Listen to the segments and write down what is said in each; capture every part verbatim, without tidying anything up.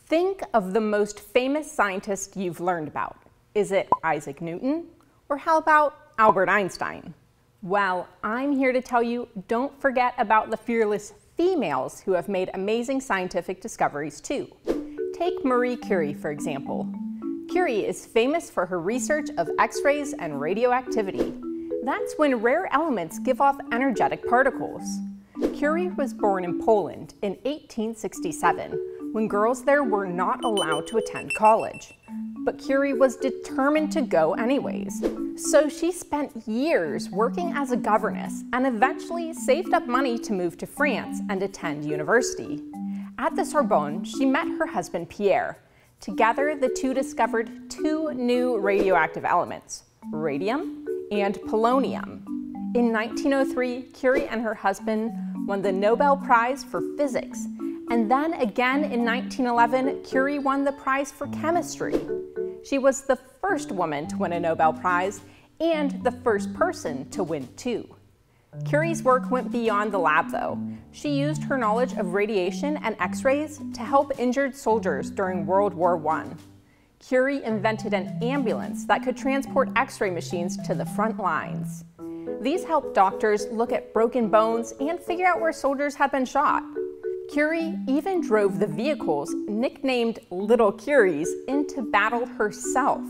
Think of the most famous scientist you've learned about. Is it Isaac Newton? Or how about Albert Einstein? Well, I'm here to tell you, don't forget about the fearless females who have made amazing scientific discoveries too. Take Marie Curie, for example. Curie is famous for her research of X-rays and radioactivity. That's when rare elements give off energetic particles. Curie was born in Poland in eighteen sixty-seven, when girls there were not allowed to attend college. But Curie was determined to go anyways. So she spent years working as a governess and eventually saved up money to move to France and attend university. At the Sorbonne, she met her husband Pierre. Together, the two discovered two new radioactive elements, radium and polonium. In nineteen oh three, Curie and her husband won the Nobel Prize for Physics. And then again in nineteen eleven, Curie won the prize for chemistry. She was the first woman to win a Nobel Prize and the first person to win two. Curie's work went beyond the lab though. She used her knowledge of radiation and X-rays to help injured soldiers during World War One. Curie invented an ambulance that could transport X-ray machines to the front lines. These helped doctors look at broken bones and figure out where soldiers had been shot. Curie even drove the vehicles, nicknamed Little Curies, into battle herself.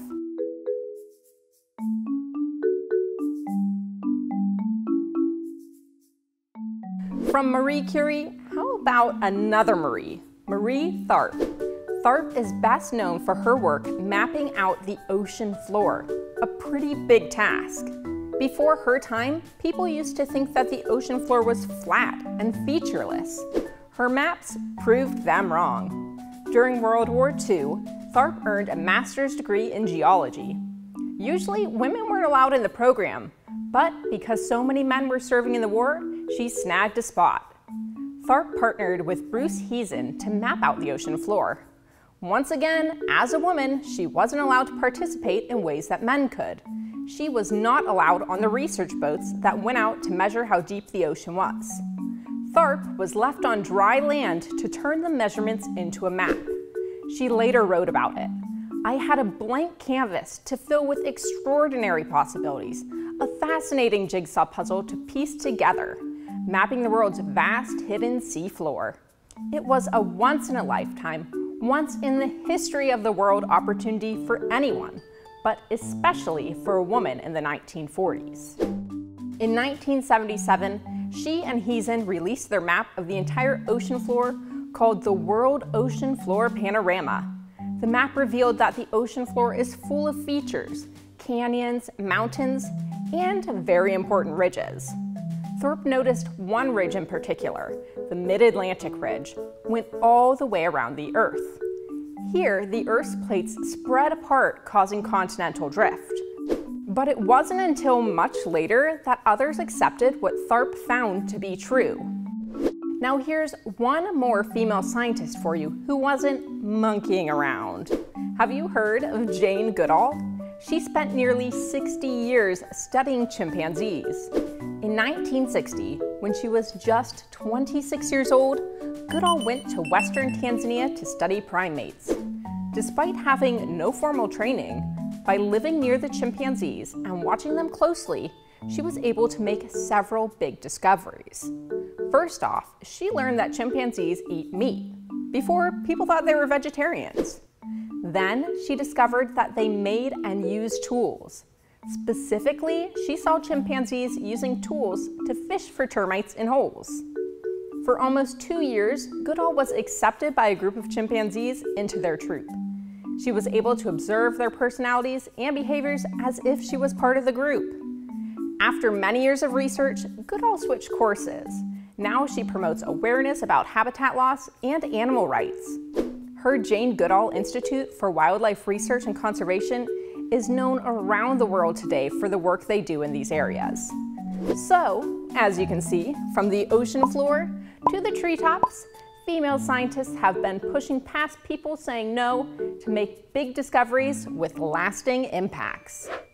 From Marie Curie, how about another Marie, Marie Tharp? Tharp is best known for her work mapping out the ocean floor, a pretty big task. Before her time, people used to think that the ocean floor was flat and featureless. Her maps proved them wrong. During World War Two, Tharp earned a master's degree in geology. Usually, women weren't allowed in the program, but because so many men were serving in the war, she snagged a spot. Tharp partnered with Bruce Heezen to map out the ocean floor. Once again, as a woman, she wasn't allowed to participate in ways that men could. She was not allowed on the research boats that went out to measure how deep the ocean was. Tharp was left on dry land to turn the measurements into a map. She later wrote about it. "I had a blank canvas to fill with extraordinary possibilities, a fascinating jigsaw puzzle to piece together, mapping the world's vast hidden sea floor. It was a once-in-a-lifetime, once-in-the-history of the world opportunity for anyone, but especially for a woman in the nineteen forties. In nineteen seventy-seven, she and Heezen released their map of the entire ocean floor called the World Ocean Floor Panorama. The map revealed that the ocean floor is full of features, canyons, mountains, and very important ridges. Tharp noticed one ridge in particular, the Mid-Atlantic Ridge, went all the way around the Earth. Here, the Earth's plates spread apart, causing continental drift. But it wasn't until much later that others accepted what Tharp found to be true. Now here's one more female scientist for you who wasn't monkeying around. Have you heard of Jane Goodall? She spent nearly sixty years studying chimpanzees. In nineteen sixty, when she was just twenty-six years old, Goodall went to Western Tanzania to study primates. Despite having no formal training, by living near the chimpanzees and watching them closely, she was able to make several big discoveries. First off, she learned that chimpanzees eat meat. Before, people thought they were vegetarians. Then, she discovered that they made and used tools. Specifically, she saw chimpanzees using tools to fish for termites in holes. For almost two years, Goodall was accepted by a group of chimpanzees into their troop. She was able to observe their personalities and behaviors as if she was part of the group. After many years of research, Goodall switched courses. Now she promotes awareness about habitat loss and animal rights. Her Jane Goodall Institute for Wildlife Research and Conservation is known around the world today for the work they do in these areas. So, as you can see, from the ocean floor to the treetops, female scientists have been pushing past people saying no to make big discoveries with lasting impacts.